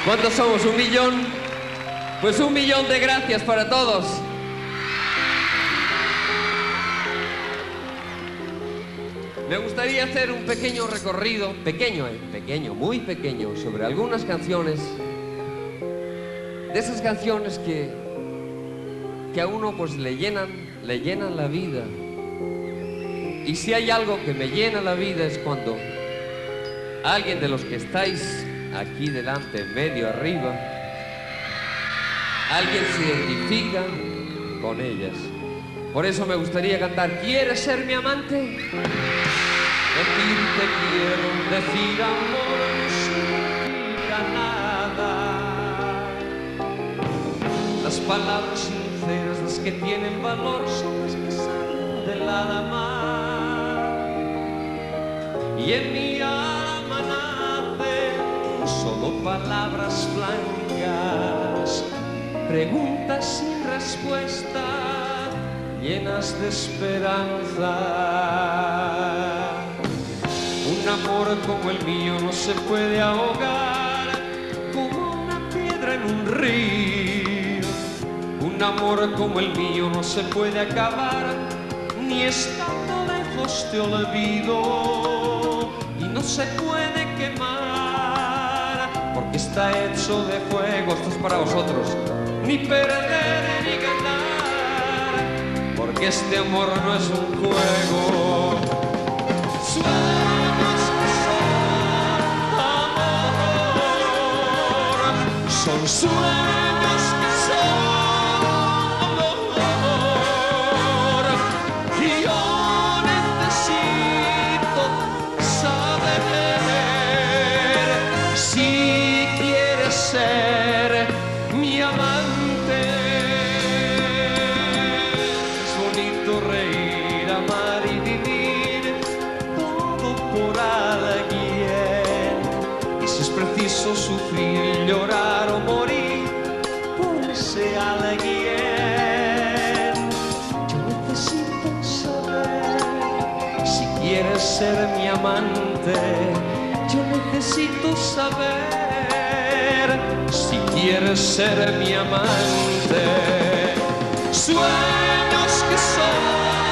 ¿Cuántos somos? ¿1 millón? Pues 1 millón de gracias para todos. Me gustaría hacer un pequeño recorrido, pequeño, muy pequeño, sobre algunas canciones, de esas canciones que a uno pues le llenan la vida. Y si hay algo que me llena la vida es cuando alguien de los que estáis aquí delante, medio arriba, alguien se identifica con ellas. Por eso me gustaría cantar ¿Quieres ser mi amante? Decir te quiero, decir amor no significa nada. Las palabras sinceras, las que tienen valor, son las que salen del alma. Y en mi alma nacen solo palabras blancas, preguntas sin respuesta, llenas de esperanza. Un amor como el mío no se puede ahogar como una piedra en un río. Un amor como el mío no se puede acabar ni estando lejos te olvido. Y no se puede quemar porque está hecho de fuego. Esto es para vosotros. Ni perder ni ganar, porque este amor no es un juego. Sueños que son amor, son sueños que son amor. Y yo necesito saber si quieres ser mi amante. Reír, amar y vivir todo por alguien. Y si es preciso sufrir, llorar o morir por ese alguien. Yo necesito saber si quieres ser mi amante. Yo necesito saber si quieres ser mi amante. Sueños que son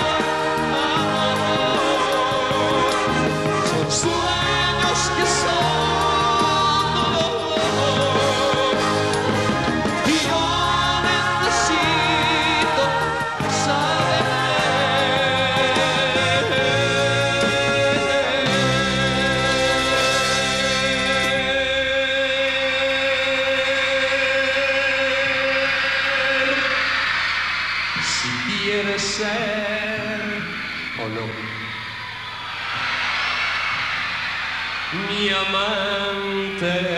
amor, son sueños que son dolor. Y yo necesito saber si quieres ser o no mi amante.